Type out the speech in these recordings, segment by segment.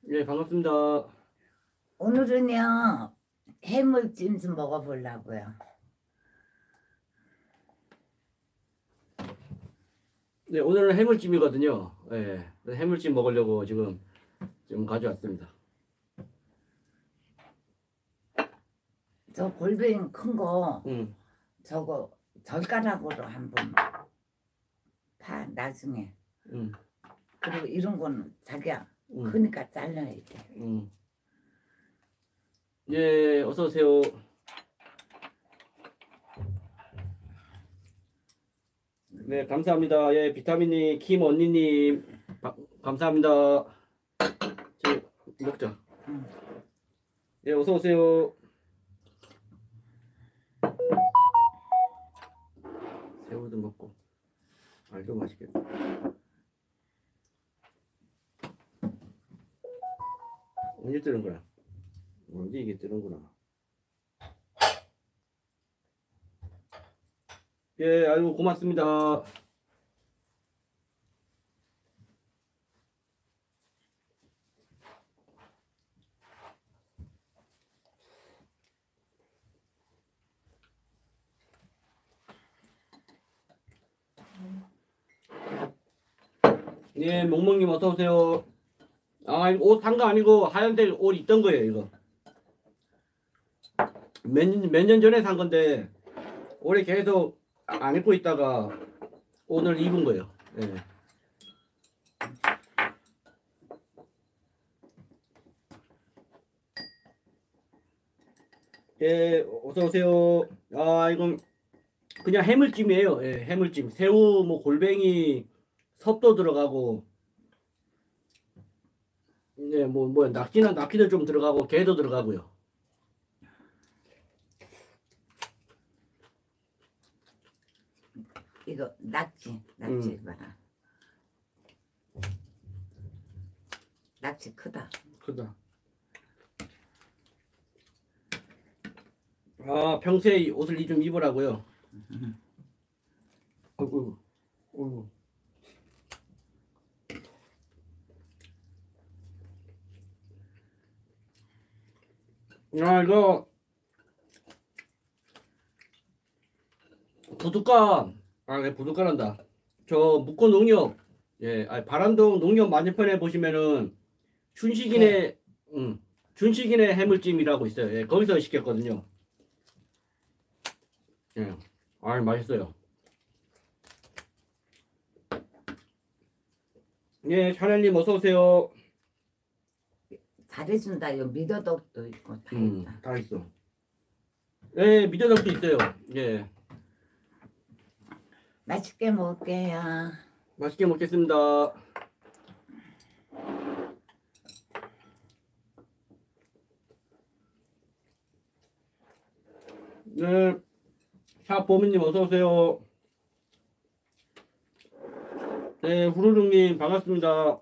예, 반갑습니다. 오늘은요 해물찜 좀 먹어보려고요. 네, 오늘은 해물찜이거든요. 예, 그래서 해물찜 먹으려고 지금 가져왔습니다. 저 골뱅이 큰 거 음, 저거 젓가락으로 한번 파 나중에. 음, 그리고 이런 거는 자기야 음, 크니까 잘라야 돼. 음. 예, 어서 오세요. 네, 감사합니다. 예, 비타민님, 킴 언니님, 감사합니다. 저 먹자. 예, 어서 오세요. 새우도 먹고, 알도 맛있겠다. 언제 뜨는 거야? 언제 이게 뜨는구나. 예, 아이고 고맙습니다. 예, 몽몽님 어서 오세요. 아, 이거 옷 산 거 아니고 하얀색 옷 있던 거예요, 이거. 몇 년 전에 산 건데 올해 계속 안 입고 있다가 오늘 입은 거예요. 예. 예, 어서 오세요. 아, 이건 그냥 해물찜이에요. 예, 해물찜. 새우, 뭐 골뱅이, 섭도 들어가고, 예, 뭐 낙지도 좀 들어가고, 게도 들어가고요. 이거 낙지 봐. 낙지 크다. 크다. 아, 평소에 이 옷을 좀 입으라고요. 아이고, 아이고. 아, 이거 부둣가, 아, 네, 부둣가란다. 저 묵고 농협, 예, 아, 바람동 농협 맞은편에 보시면은 춘식이네, 춘식이네 해물찜이라고 있어요. 예, 거기서 시켰거든요. 예, 아, 맛있어요. 예, 샤넬님 어서 오세요. 잘해준다. 이 미더덕도 있고 다 있다. 다 있어. 예, 미더덕도 있어요. 예, 맛있게 먹을게요. 맛있게 먹겠습니다. 네, 샤보미님 어서 오세요. 네, 후루룩님 반갑습니다.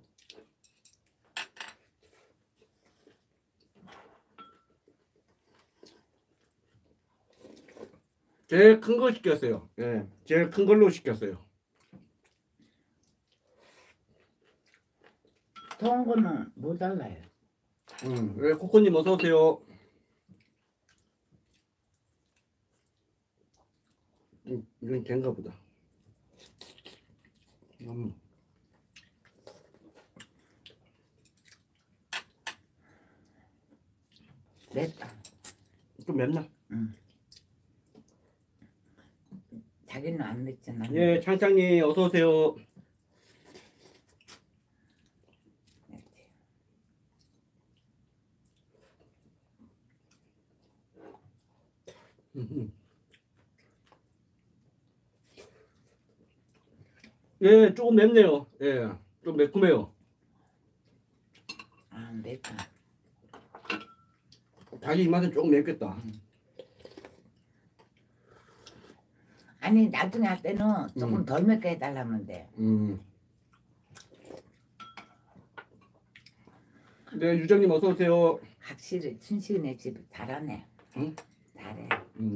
제일 큰 거 시켰어요. 예, 제일 큰 걸로 시켰어요. 더운 거는 못 달라요. 네, 코코님 어서 오세요. 이건 된가 보다. 맵다. 좀 맵나? 자기는 안 맵잖아. 예, 창창님 어서 오세요. 예, 조금 맵네요. 예, 좀 매콤해요. 아, 맵다. 자기 입맛은 조금 맵겠다. 아니 나중에 할 때는 조금 덜 맵게 해달라면 돼. 네, 유정님 어서 오세요. 확실히 춘식이네 집 잘하네. 응? 잘해.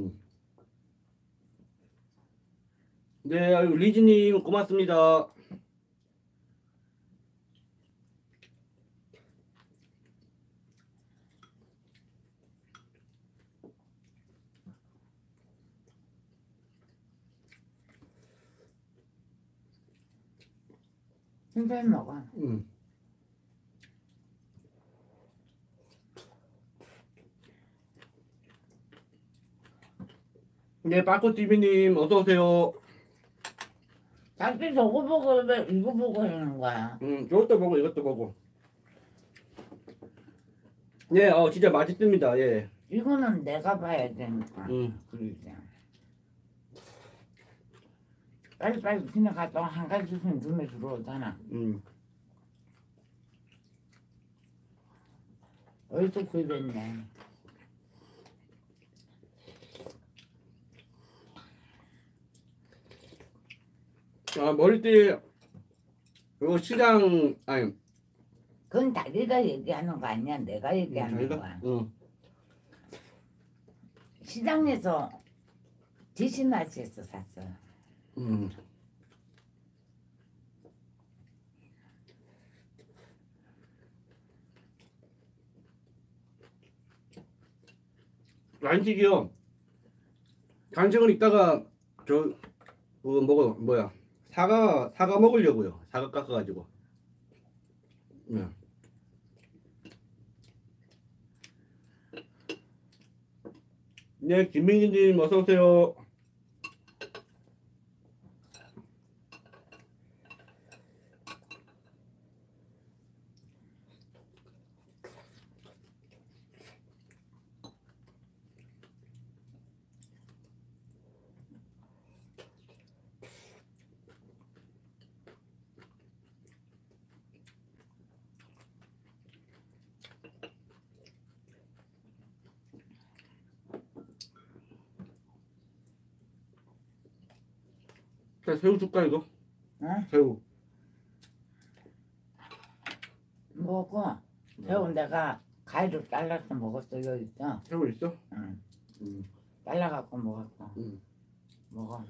네, 아유, 리즈님 고맙습니다. 천천히 먹어. 네, 빠꾸TV님 어서오세요. 자기 저거 보고 왜 이거 보고 하는 거야? 저것도 보고 이것도 보고. 네, 진짜 맛있습니다. 예. 이거는 내가 봐야 되니까. 그러니까. 빨리빨리 그냥 갔다 한 가지씩 눈에 들어오잖아. 어디서 구입했냐? 머리띠 이거 시장 아니 그건 자기가 얘기하는 거 아니야? 내가 얘기하는 자기가? 거야. 시장에서 디시마스에서 샀어. 간식이요. 간식은 이따가 뭐야 사과 먹으려고요. 사과 깎아가지고. 네. 네, 김민기님 어서 오세요. 자, 새우 줄까 이거? 응? 새우. 먹어. 새우 내가 가위로 잘라서 먹었어. 여기 있어. 새우 있어? 응. 음. 잘라갖고 먹었어. 음. 먹어.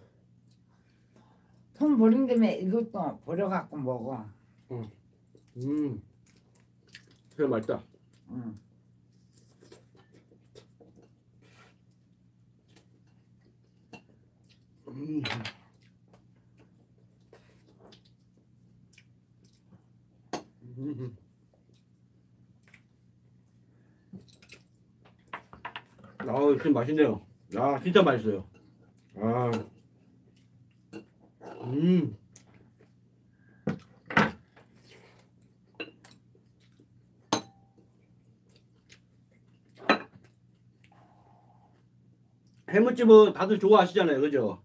통 버린 김에 이것도 버려갖고 먹어. 새우 맛있다. 응. 음. 지금 맛있네요. 진짜 맛있어요. 음. 해물찜은 다들 좋아하시잖아요, 그죠?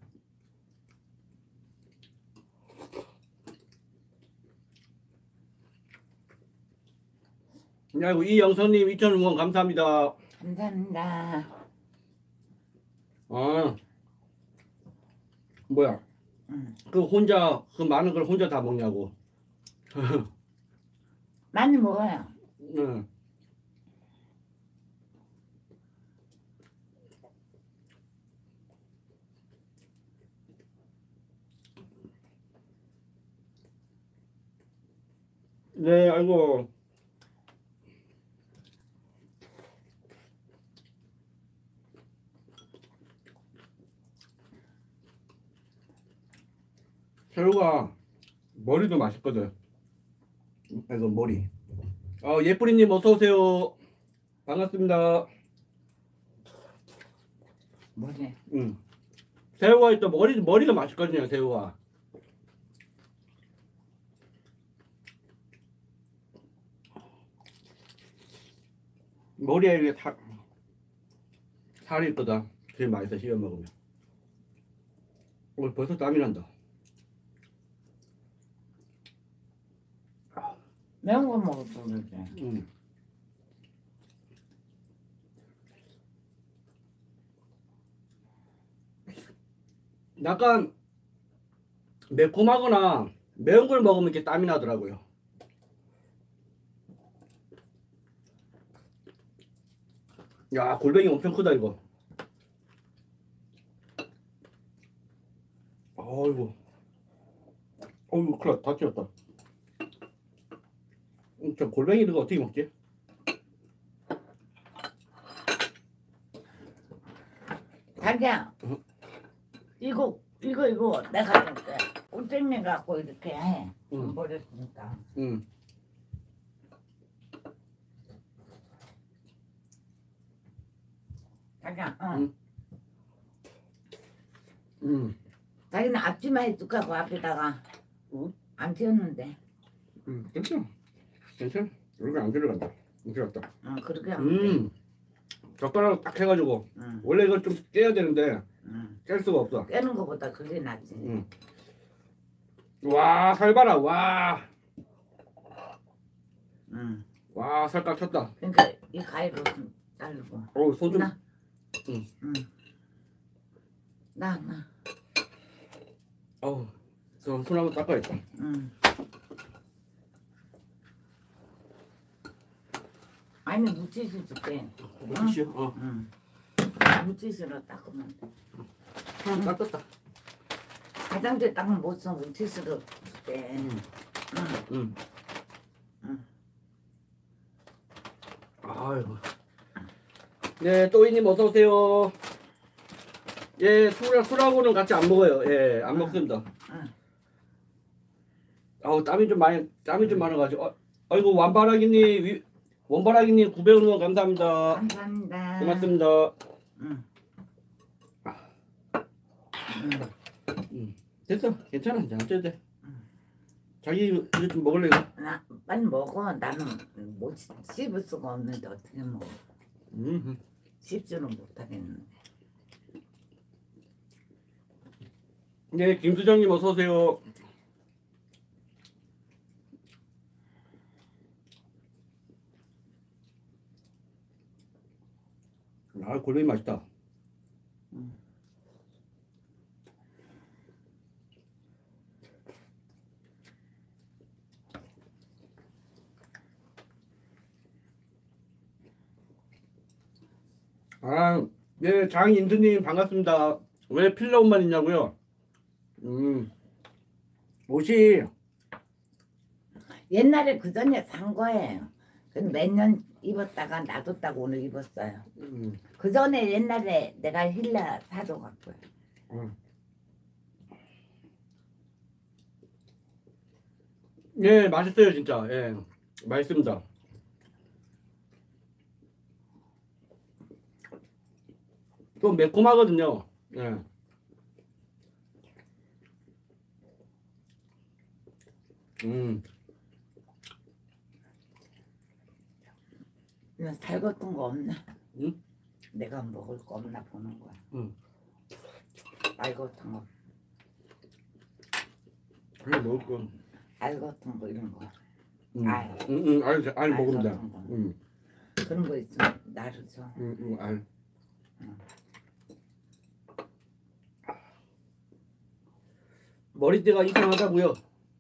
아이고, 이영선님 2,000원 감사합니다. 감사합니다. 뭐야? 그 많은 걸 혼자 다 먹냐고. 많이 먹어요. 응. 네, 아이고. 새우가 머리도 맛있거든. 이거 머리. 예쁘리님 어서 오세요. 반갑습니다. 뭐지? 새우가 있다 머리가 맛있거든요. 새우가. 머리에 이게 살이 있거든. 되게 맛있어 씹어 먹으면. 벌써 땀이 난다. 매운 거 먹었어 그러지. 약간 매콤하거나 매운 걸 먹으면 이렇게 땀이 나더라고요. 야, 골뱅이 엄청 크다 이거. 어이구 큰일 났다. 다 튀었다. 저 골뱅이를 어떻게 먹지? 자기야, 이거 내가 줄게. 꿀잼이 갖고 이렇게 해. 응. 버렸으니까. 응. 자기야, 응. 응. 자기는 앞치마 해줄까 그 앞에다가 응. 안 튀었는데. 응. 괜찮아. 괜찮아. 여기 안 들어간다. 안 들어갔다. 그렇게 하면 돼. 젓가락 딱 해가지고 응. 원래 이걸 좀 깨야 되는데 응. 깰 수가 없어. 깨는 거보다 그게 낫지. 응. 와, 살 봐라. 와. 응. 와, 살짝 쳤다. 그러니까 이 가위로 좀 자르고. 손 좀. 나. 응. 응. 나. 어우, 손 한번 닦아야겠다. 응. 아니 무치수 줄게. 무치시요? 응. 무치수로 닦으면 돼. 닦았다. 화장대 닦으면 못 써. 무치수로 줄게. 응. 응. 아이고. 네, 또이님 어서 오세요. 예, 술하고는 같이 안 먹어요. 예, 안 먹습니다. 응. 아우, 땀이 좀 많아가지고. 아이고, 원바라기님 900원 감사합니다. 감사합니다. 고맙습니다. 응. 됐어, 괜찮아. 이제 어쩌도 돼. 자기 이거 좀 먹을래? 나 빨리 먹어. 나는 못 씹을 수가 없는데 어떻게 먹어? 씹지는 못하겠는데. 네, 김수정님 어서 오세요. 아, 골뱅이 맛있다. 아, 네, 장인수님 반갑습니다. 왜 필러 옷만 있냐고요? 옷이 옛날에 그 전에 산 거예요. 몇 년 입었다가 놔뒀다가 오늘 입었어요. 그 전에 옛날에 내가 힐라 사줘 갖고요. 예, 맛있어요 진짜. 예, 맛있습니다. 좀 매콤하거든요. 예. 이거 살 같은 거 없나? 응? 내가 먹을 거 없나 보는 거야. 알 같은 거, 그래 먹을 거. 알 같은 거 이런 거. 알 먹으면 돼. 같은 거. 그런 거 있으면 나를 줘. 알. 머리띠가 이상하다고요.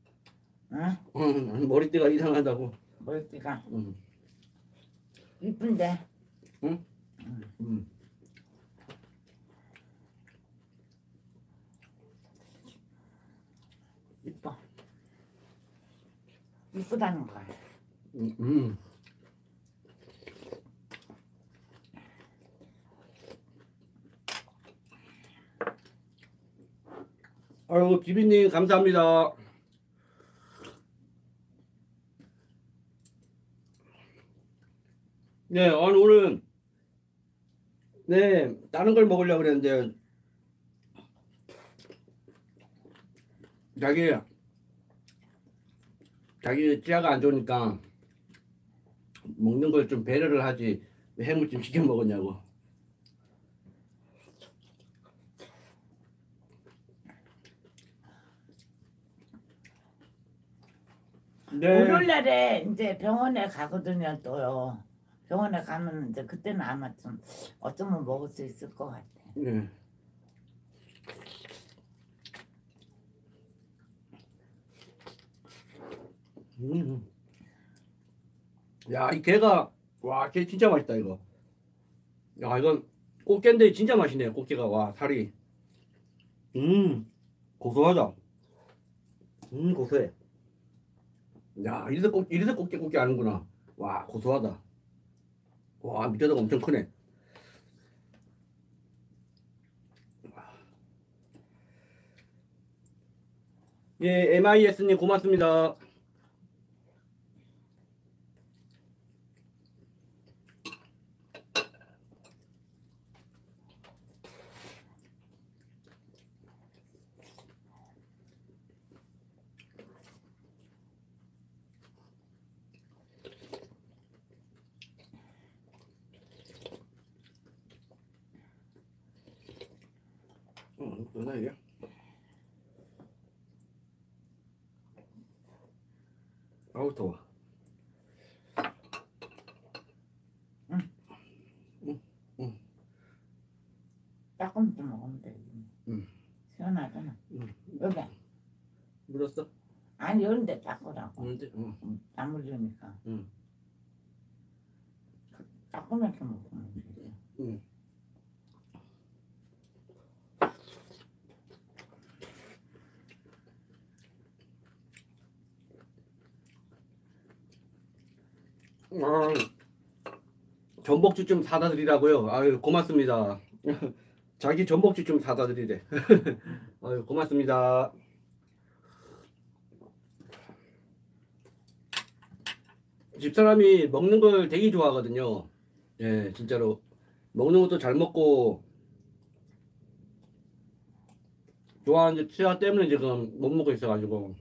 응? 머리띠가 이상하다고. 머리띠가 이쁜데. 응? 이뻐. 이쁘다는 거야. 아유, 비비님 감사합니다. 네, 오늘은 네 다른 걸 먹으려고 그랬는데 자기 치아가 안 좋으니까 먹는 걸 좀 배려를 하지 왜 해물찜 시켜 먹었냐고. 네. 월요일날에 이제 병원에 가거든요 또요. 병원에 가면 이제 그때는 아마 좀 어쩌면 먹을 수 있을 것 같아. 네. 야, 이 게가 와, 게 진짜 맛있다 이거. 야, 이건 꽃게인데 진짜 맛있네요. 꽃게가 와, 살이. 고소하다. 고소해. 야, 이래서 꽃게 아는구나. 와, 고소하다. 와, 밑에다가 엄청 크네. 예, MIS님 고맙습니다. 뭐나 이게? 아우 더워. 조금 좀 먹으면 돼. 시원하잖아. 여기. 물었어? 아니 이런데 닦으라고. 물었지? 안 물으니까. 응. 조그맣게 먹으면 되지. 응. 전복죽 좀 사다 드리라고요. 아유 고맙습니다. 자기 전복죽 좀 사다 드리래. 아유 고맙습니다. 집사람이 먹는 걸 되게 좋아하거든요. 예, 진짜로 먹는 것도 잘 먹고 좋아하는데 치아 때문에 지금 못 먹고 있어가지고.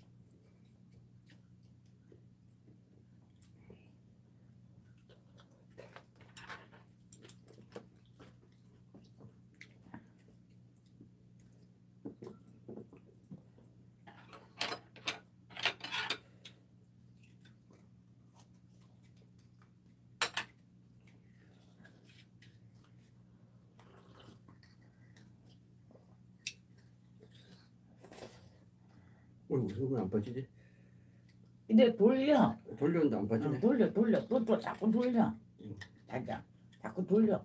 어이구 왜안 빠지지? 근데 돌려. 돌렸는데 안 빠지네. 돌려. 또 자꾸 돌려. 자자. 자꾸 돌려.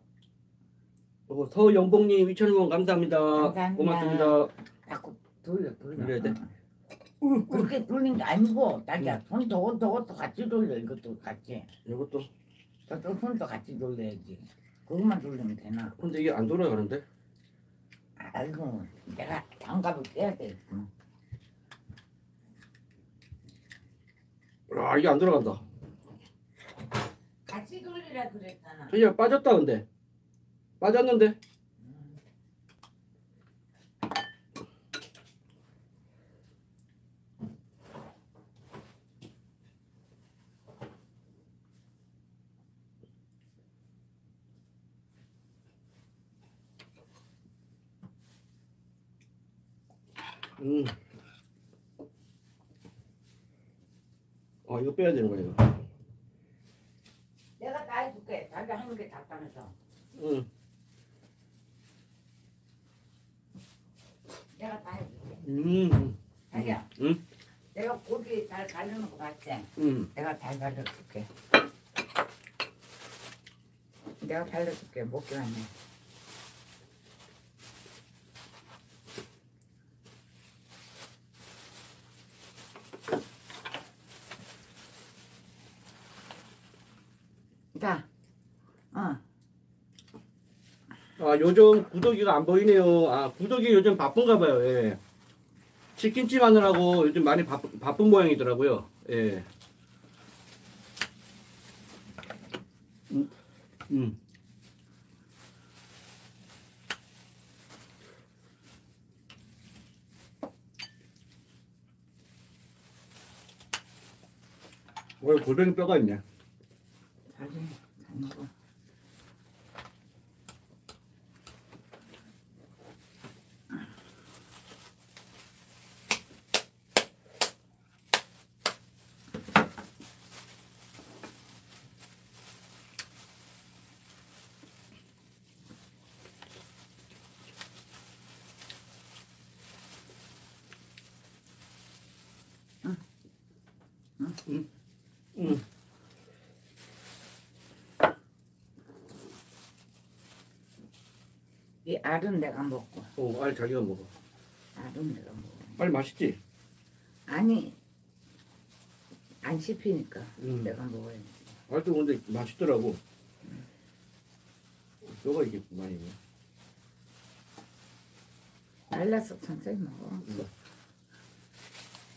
서영봉님 2,000원 감사합니다. 감사합니다. 고맙습니다. 자꾸 돌려. 돌려야 돼? 그렇게 돌린 게 아니고 자자. 저것도 같이 돌려. 이것도 같이. 이것도. 저쪽 손도 같이 돌려야지. 그것만 돌리면 되나? 근데 이게 안 돌아가는데? 아이고 내가 장갑을 껴야 되겠구나. 아 이게 안 돌아간다. 같이 돌리라 그랬잖아. 저기가 빠졌다 근데. 빠졌는데. 이거 빼야 되는 거예요. 내가 다 해줄게. 자기 하는 게 작다면서. 응. 내가 다 해줄게. 자기야. 응? 내가 고기 잘 가르는 거 봤지? 응. 내가 잘 가르쳐줄게. 내가 가르쳐줄게. 먹기만 해. 자, 요즘 구더기가 안 보이네요. 구더기 요즘 바쁜가 봐요. 예. 치킨집 하느라고 요즘 많이 바쁜 모양이더라고요. 예. 음. 골뱅이 뼈가 있네. 잘 먹어. 이 알은 내가 먹고. 알 자기가 먹어. 알은 내가 먹어. 알 맛있지? 아니 안 씹히니까 음. 내가 먹어야지. 알도 근데 맛있더라고. 뼈가 이게 많이 있네. 말라서 천천히 먹어.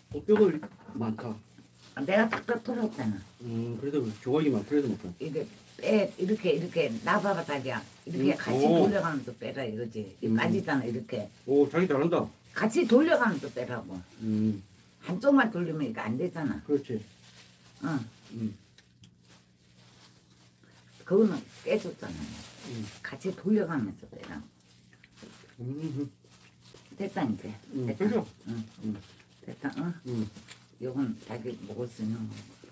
뼈가 많다. 내가 탁탁 털었잖아. 그래도 조각이 많고 그래도 못하. 이게 빼 이렇게 나봐봐 자기야. 이렇게 같이 오. 돌려가면서 빼라 이거지. 이 빠지잖아 이렇게. 오, 자기 잘한다. 같이 돌려가면서 빼라고. 음, 한쪽만 돌리면 이거 안 되잖아. 그렇지. 응. 음, 그거는 깨졌잖아. 음, 같이 돌려가면서 빼라. 음, 됐다 이제. 됐다. 그죠? 응. 음, 됐다. 응. 음. 이건 자기 먹을 수 있는 거.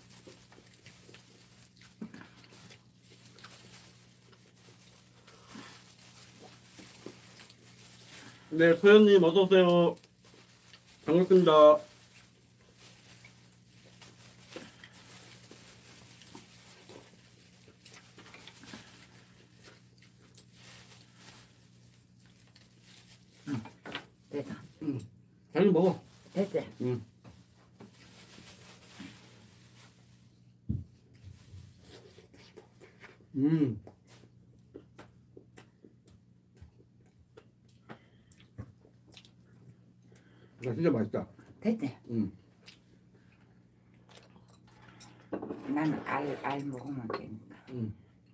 네, 소연님 어서 오세요. 반갑습니다. 됐다. 잘 먹어. 됐지. 음. 음. 야, 진짜 맛있다. 됐지. 음. 나는 알 먹으면 되니까. 음.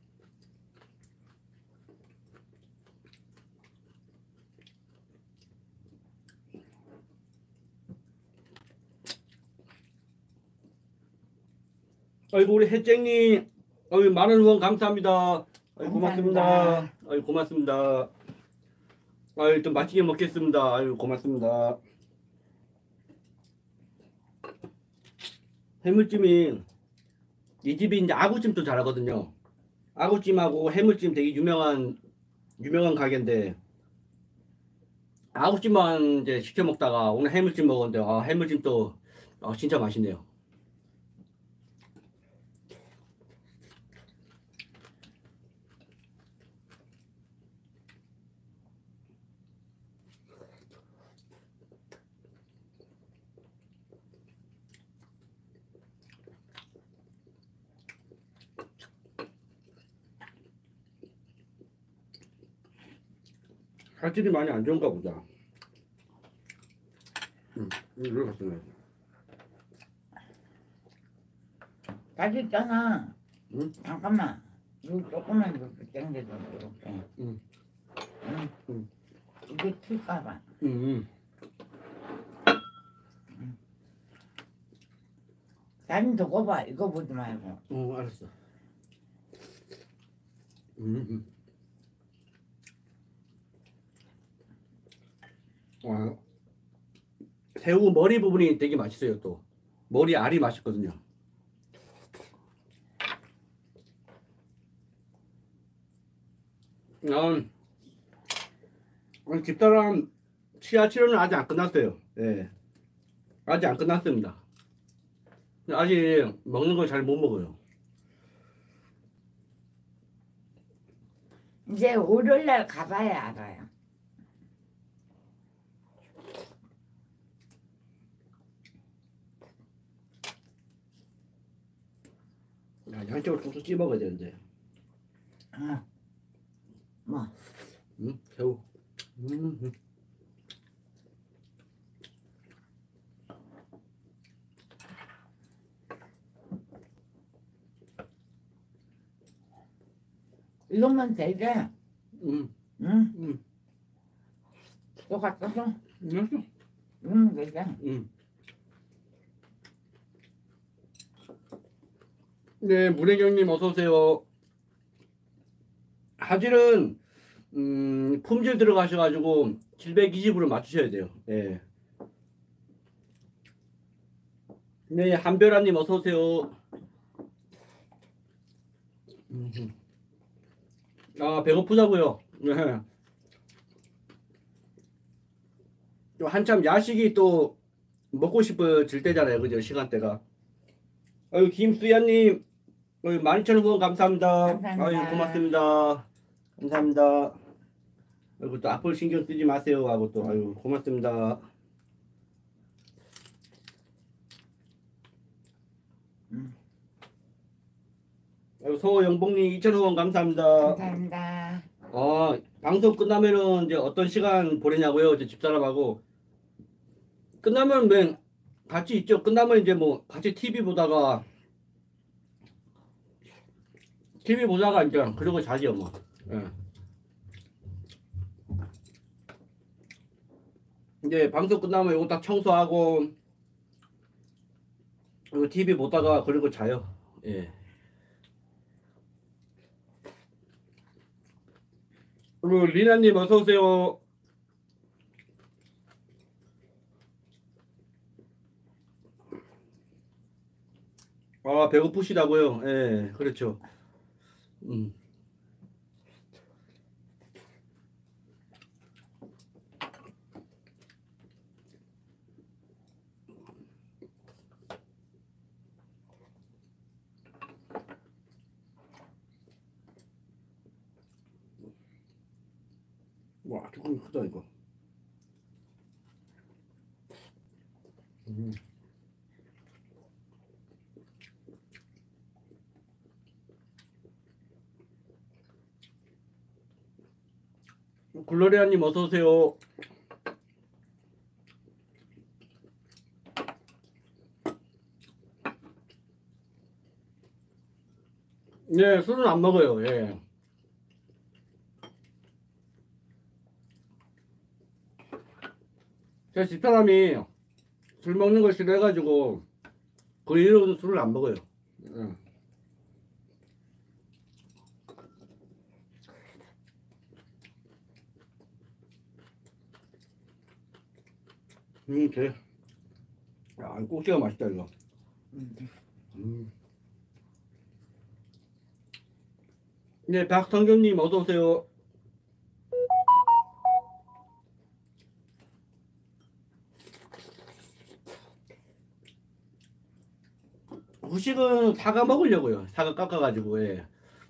아이고 우리 혜쟁님, 아유 많은 후원 감사합니다. 아유 고맙습니다. 감사합니다. 아유 고맙습니다. 아유 좀 맛있게 먹겠습니다. 아유 고맙습니다. 해물찜이 이 집이 이제 아구찜도 잘하거든요. 아구찜하고 해물찜 되게 유명한 가게인데 아구찜만 이제 시켜 먹다가 오늘 해물찜 먹었는데 아 해물찜 또 진짜 맛있네요. 살질이 많이 안 좋은가 보다. 이걸 갖다 놔야지. 다시 있잖아. 응? 잠깐만. 이거 조금만 이렇게 당겨줘. 이렇게. 응. 응. 응. 이게 튈까봐. 응. 사진 두고 봐. 이거 보지 말고. 알았어. 음. 와, 새우 머리 부분이 되게 맛있어요. 또 머리 알이 맛있거든요. 집사람 치아 치료는 아직 안 끝났어요. 예, 아직 안 끝났습니다. 아직 먹는 걸 잘 못 먹어요. 이제 월요일날 가봐야 알아요. 양쪽으로 툭툭 찌 먹어야 되는데. 응. 뭐. 새우. 이거면 되지? 음. 응? 또 갖다 줘? 맛있어. 되지? 네, 문혜경님 어서 오세요. 화질은 품질 들어가셔가지고 720으로 맞추셔야 돼요. 네. 네, 한별아님 어서 오세요. 아 배고프다고요. 네. 또 한참 야식이 또 먹고 싶어질 때잖아요, 그죠? 시간대가. 아유 김수야님, 12,000원 후원 감사합니다. 감사합니다. 아유 고맙습니다. 감사합니다. 아이고 또 앞을 신경 쓰지 마세요 하고 또 아유 고맙습니다. 아유 서영봉님 2,000원 후원 감사합니다. 감사합니다. 방송 끝나면은 이제 어떤 시간 보내냐고요? 이제 집사람하고 끝나면 맨 같이 있죠. 끝나면 이제 뭐 같이 TV 보다가 이제 그러고 자죠 뭐. 예. 이제 방송 끝나면 이거 딱 청소하고 그리고 TV 보다가 그러고 자요. 예. 그리고 리나님 어서 오세요. 아 배고프시다고요? 예, 그렇죠. 음. 와, 조금 크다 이거. 음. 글로리아님 어서 오세요. 네, 술은 안 먹어요. 예. 제 집사람이 술 먹는 걸 싫어해가지고 그 이후로는 술을 안 먹어요. 예. 제, 야, 꼭지가 맛있다 이거. 음. 네, 박성경님 어서 오세요. 후식은 사과 먹으려고요. 사과 깎아가지고 예.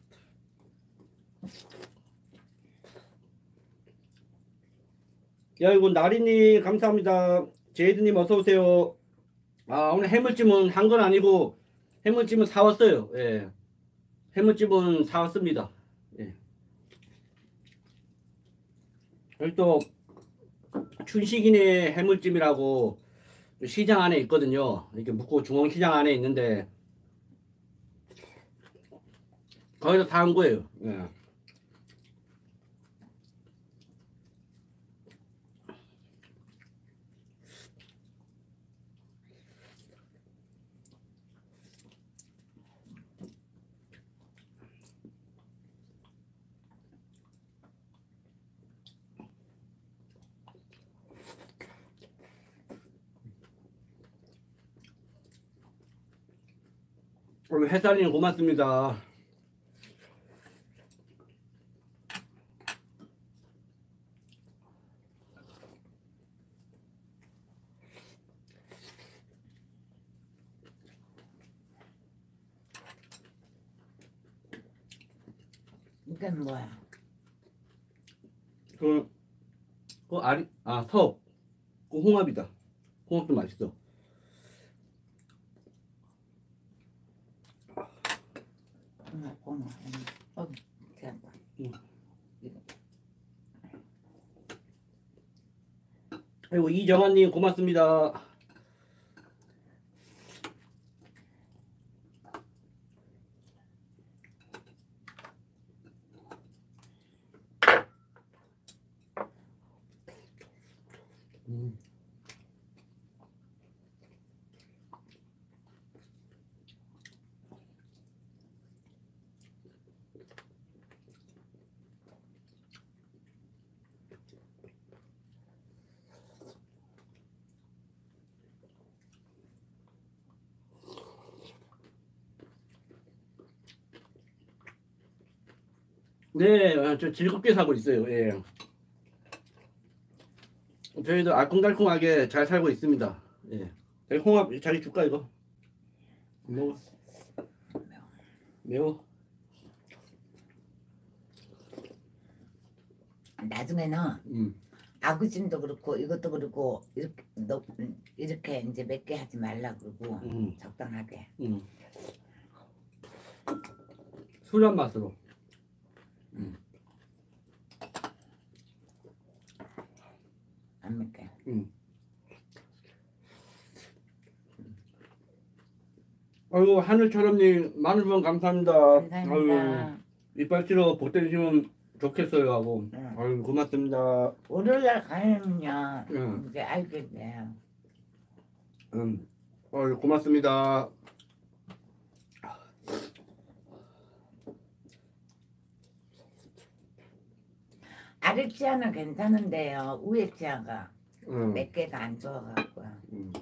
야 이거 나리님 감사합니다. 제이드님 어서 오세요. 아 오늘 해물찜은 한 건 아니고 해물찜은 사왔어요. 예. 해물찜은 사왔습니다. 예. 여기 또 춘식이네 해물찜이라고 시장 안에 있거든요. 이렇게 묵고 중앙시장 안에 있는데 거기서 사온 거예요. 예. 우리 햇살님 고맙습니다. 이건 뭐야? 석. 그 홍합이다. 홍합도 맛있어. 고마워. 괜찮다. 그리고 이정환님 고맙습니다. 네, 저 즐겁게 사고 있어요. 예. 저희도 알콩달콩하게 잘 살고 있습니다. 예. 홍합 자기 줄까 이거? 먹어. 매워. 나중에는 아구찜도 그렇고 이것도 그렇고 이렇게 이제 몇 개 하지 말라 그러고 적당하게. 술한 맛으로. 안 맵게. 아이고 하늘처럼님 만원 감사합니다. 아유 감사합니다. 이빨치로 보태주시면 좋겠어요 하고. 응. 아유 고맙습니다. 월요일날 가면요 응. 이제 알게 돼요. 아유 고맙습니다. 아래 치아는 괜찮은데요. 위에 치아가 응. 몇 개가 안 좋아갖고요. 음.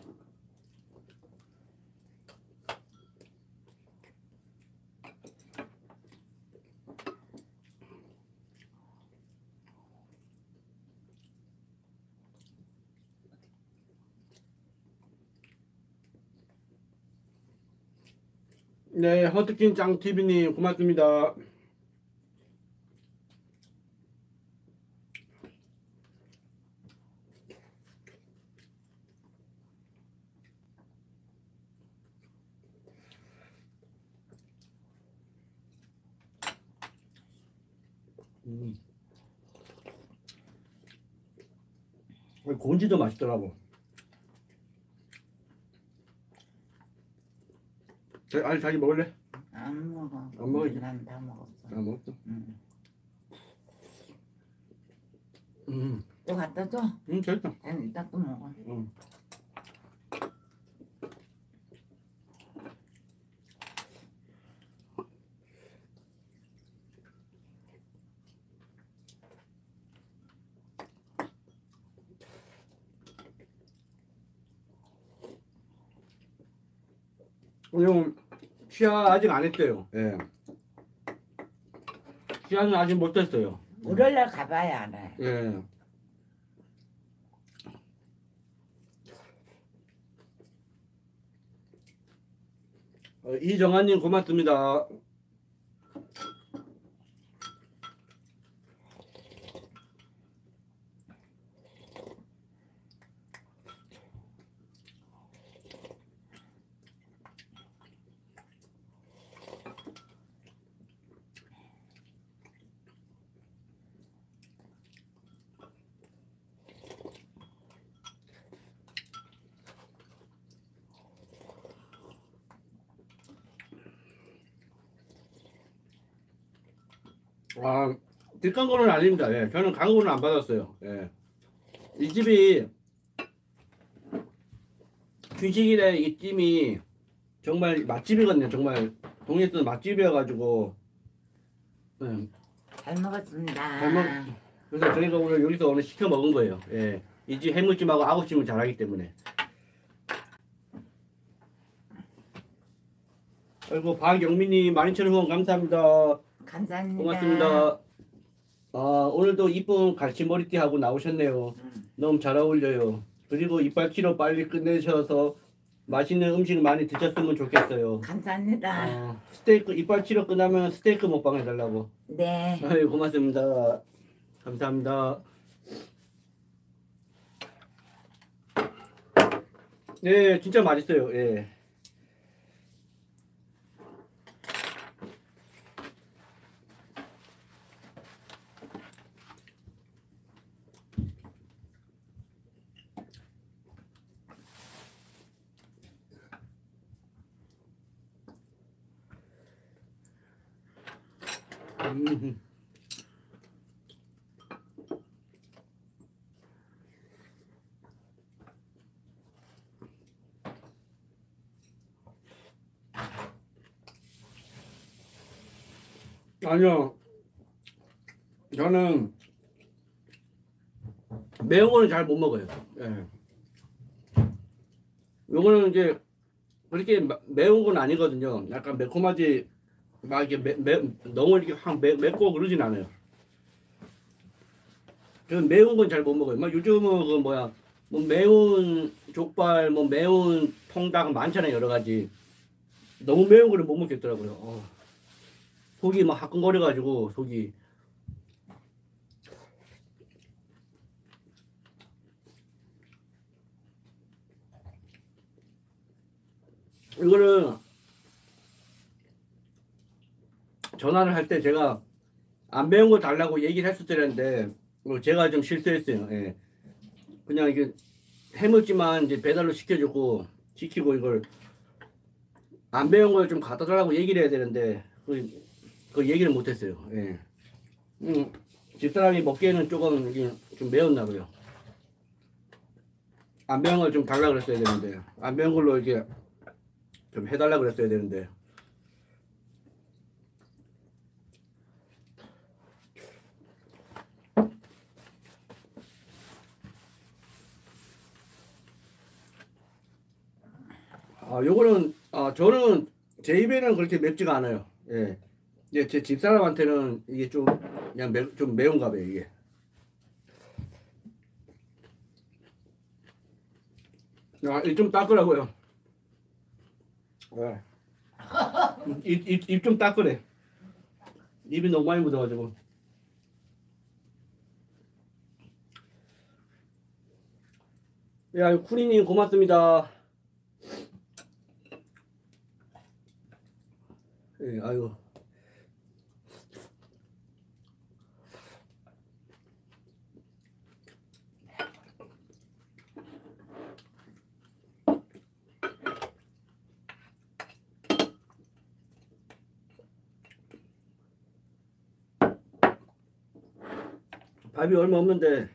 네, 허트킨 짱TV님 고맙습니다. 곤지도 맛있더라고. 아니 자기 먹을래? 안 먹어. 안 먹어야지. 난 다 먹었어. 아 먹었어. 응. 음, 또 갖다 줘. 됐다. 난 이따 또 먹어. 형 치아 아직 안 했어요. 예. 치아는 아직 못 했어요. 월요일날 가봐야 알아요. 예. 이정아님 고맙습니다. 아, 뒷광고는 아닙니다. 예, 저는 광고는 안 받았어요. 예. 이 집이 춘식이네 이 찜이 정말 맛집이거든요. 정말 동네에 있던 맛집이어가지고 예. 잘 먹었습니다. 잘 그래서 저희가 오늘 여기서 오늘 시켜 먹은 거예요. 예. 이 집 해물찜하고 아구찜을 잘하기 때문에. 아이고 박영민님 12,000원 감사합니다. 감사합니다. 고맙습니다. 아, 오늘도 이쁜 갈치 머리띠 하고 나오셨네요. 너무 잘 어울려요. 그리고 이빨치료 빨리 끝내셔서 맛있는 음식 많이 드셨으면 좋겠어요. 감사합니다. 스테이크 이빨치료 끝나면 스테이크 먹방 해달라고. 네. 아유 고맙습니다. 감사합니다. 네, 진짜 맛있어요. 예. 음. 아니요, 저는 매운 거는 잘 못 먹어요. 예. 요거는 이제 그렇게 매운 건 아니거든요. 약간 매콤하지 막 이렇게 너무 이렇게 확 맵고 그러진 않아요. 저는 매운 건 잘 못 먹어요. 막 요즘은 그 뭐야 뭐 매운 족발 뭐 매운 통닭 많잖아요. 여러 가지. 너무 매운 거를 못 먹겠더라고요. 속이 막 화끈거려 가지고 속이. 이거는 전화를 할 때 제가 안 매운 거 달라고 얘기를 했었는데 제가 좀 실수했어요. 예. 그냥 이게 해물찜만 이제 배달로 시키고 이걸 안 매운 걸 좀 갖다 달라고 얘기를 해야 되는데 그 얘기를 못했어요. 예. 집사람이 먹기에는 조금 이게 좀 매웠나 봐요. 안 매운 걸 좀 달라 그랬어야 되는데 안 매운 걸로 이렇게 좀 해달라 그랬어야 되는데. 요거는 저는 제 입에는 그렇게 맵지가 않아요. 예. 이제 제 집사람한테는 이게 좀 그냥 좀 매운가 봐요 이게. 입 좀 닦으라고요. 입 좀 닦으래. 입이 너무 많이 묻어가지고. 야, 쿠리님 고맙습니다. 예, 아유. 밥이 얼마 없는데.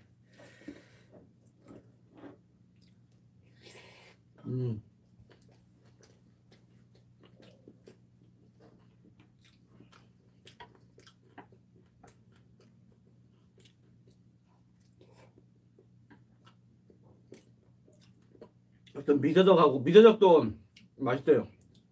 어떤 미더덕하고 미더덕도 맛있어요.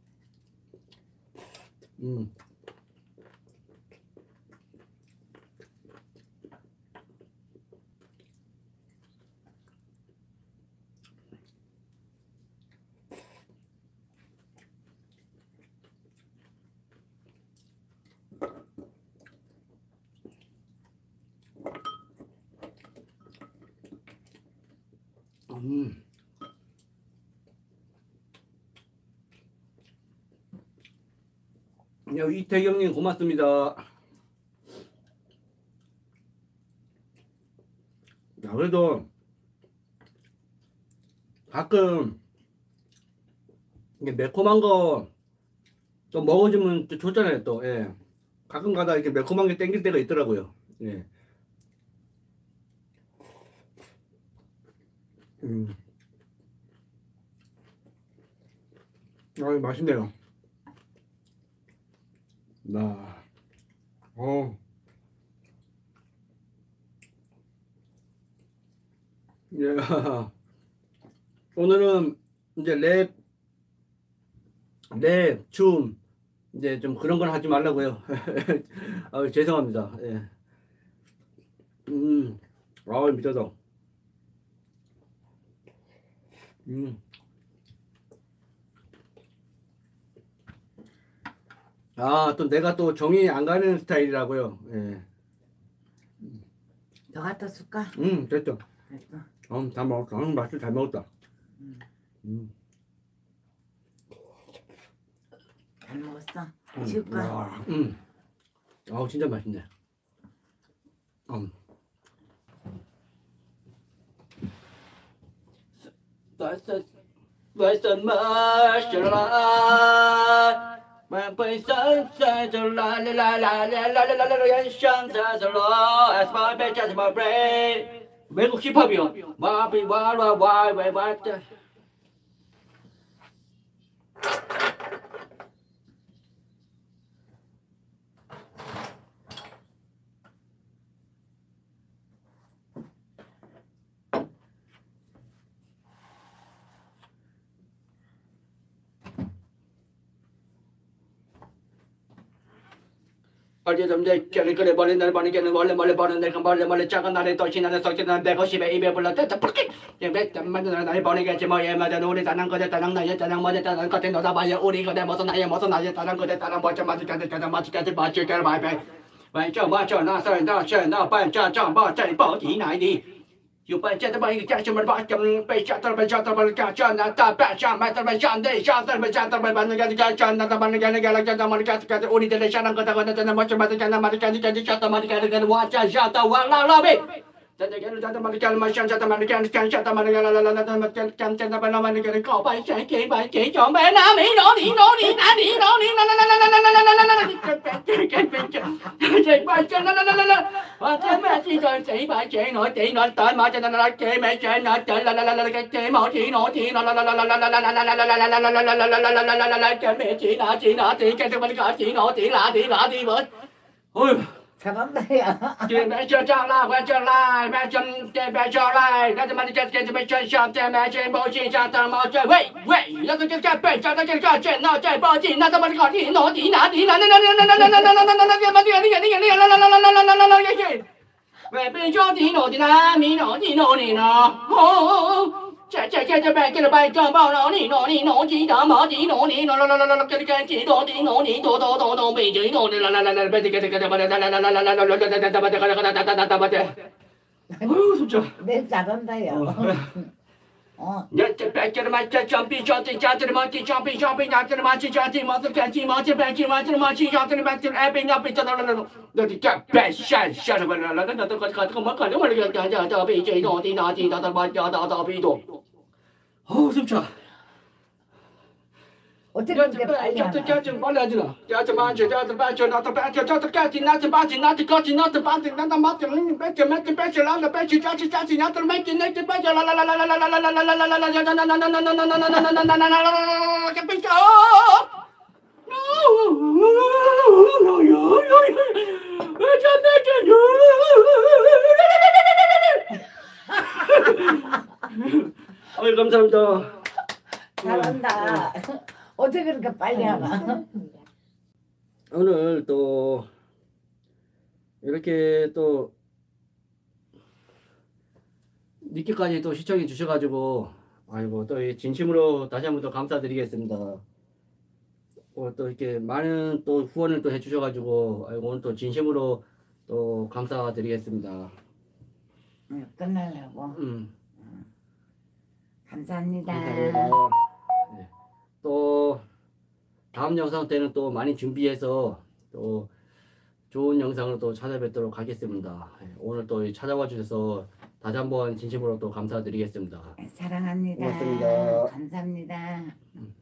이태경님 고맙습니다. 그래도 가끔 이게 매콤한 거 또 먹어주면 또 좋잖아요 또. 예. 가끔 가다 이렇게 매콤한 게 땡길 때가 있더라고요. 예. 맛있네요. 예. 오늘은 이제 랩, 춤, 이제 좀 그런 건 하지 말라고요. 죄송합니다. 예. 미쳐서. 또 내가 또 정이 안 가는 스타일이라고요. 예. 더 갖다 줄까? 됐죠. 됐어. 다 먹었다. 맛있게 잘 먹었다. 잘 먹었어. 지울까? 진짜 맛있네. 외국 힙합이요. 어제 좀 전에 그래 버린 날 버는 게는 원래 버는 내가 멀리 작은 날에 또 신나는 속지는 150에 입에 불렀다 뿔킥 만드는 날 버리겠지 뭐예 맞아 우리 따랑 거대 따랑 나의 따랑 뭐제 따랑 거대 너다 봐요 우리 거대 무슨 나의 따랑 거대 따랑 뭐좀 맞을까지 바이바이 완전 맞죠 나 반자 바이 바이 나이디 有本事的把一个家乡们把被下到被下到被家乡那大半下买到被上的下到被下到被把那个家乡那把那个家乡嘛的家屋里的下那个的那那么什么的那么的下到嘛的我家下到完了呗 어휴. 잘한다 야. mẹ cho lại quay trở lại mẹ cho lại nóจะมาจะไม่ช่วยชอบแต่แม่เจนบอกจีจะทำมาใจเว้ยแล้วก็จะเป็นจะเจนนอใจบอกจีน่าจะมาก่อนที่โนดีนะแม่เป็นชอบที่โนดีนะมีโนที่โนนี่นะโอ้จะแบ่งกันไปก็บอกเรานี่โนจีจะมาจีโนนี่โนกันจีโนดีโนนี่โตไม่จีโนนี่ไปจะ진짜. 내 잘한다 야. 야, 백제를 맞자 점피 점피 자들을 맞지 점피 나들을 맞지 자들 맞을 간지 맞지 백지 맞을 맞지 자들을 맞지 애비 나비 자들을 너 진짜 배샤 버려라 나도 가서 뭐 가려 말이야 자 비제 너디 나지 나다 맞자 나다 비도 숨차 어떻게 그렇게 빨리 하나? 좀 빨리 하지나 자 맞지 자들 맞죠 나도 맞죠 자들 까지 나지 맞지 나지 까지 나도 맞지 나도 맞지 배지 라라 배지 자지 나도 맞지 내지 배지 아유 감사합니다. 잘한다. 어떻게 그렇게 빨리 하나? 오늘 또 이렇게 또 늦게까지 또 시청해 주셔가지고 아이고 또 진심으로 다시 한번 또 감사드리겠습니다. 또 이렇게 많은 또 후원을 또 해주셔가지고 아이고 오늘 또 진심으로 또 감사드리겠습니다. 끝나려고. 감사합니다. 감사합니다. 네. 또 다음 영상 때는 또 많이 준비해서 또 좋은 영상으로 또 찾아뵙도록 하겠습니다. 오늘 또 찾아와 주셔서 다시 한번 진심으로 또 감사드리겠습니다. 사랑합니다. 고맙습니다. 감사합니다.